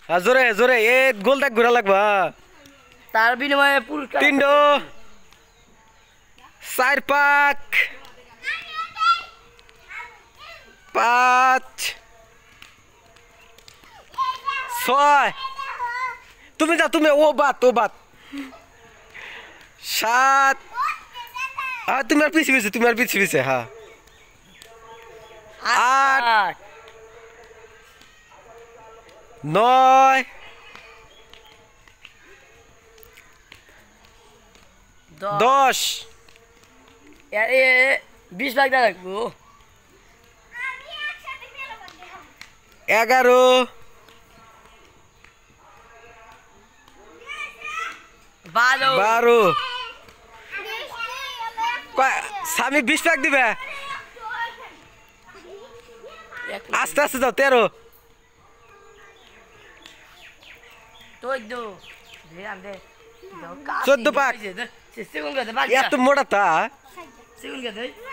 জোরে জোরে এ গোল দাগ ঘোরা লাগবা তার বিনিময়ে পুরস্কার 3 4 পাক 5 6 তুমি যা তুমি ও বাত 7 তুমি আর পিছিয়ে হ্যাঁ 8 9 10 20 ভাগ দা রাখবো 11 12 স্বামী 20 ভাগ দিবে আস্তে আস্তে যাও 13 14 পাক এত মোটা তা